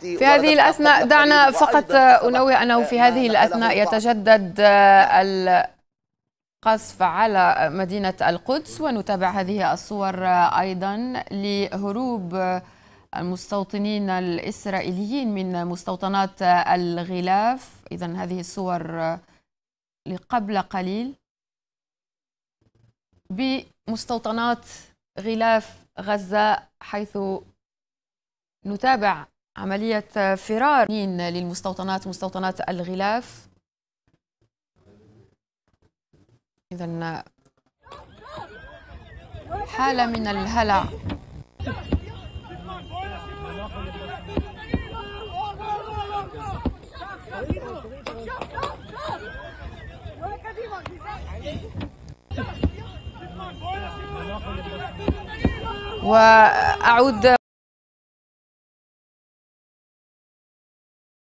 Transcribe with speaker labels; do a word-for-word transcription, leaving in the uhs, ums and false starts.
Speaker 1: في هذه الأثناء دعنا فقط أنوه أنه في هذه الأثناء يتجدد القصف على مدينة القدس، ونتابع هذه الصور أيضا لهروب المستوطنين الإسرائيليين من مستوطنات الغلاف. إذن هذه الصور لقبل قليل بمستوطنات غلاف غزة، حيث نتابع عملية فرار للمستوطنات مستوطنات الغلاف. إذن حالة من الهلع. وأعود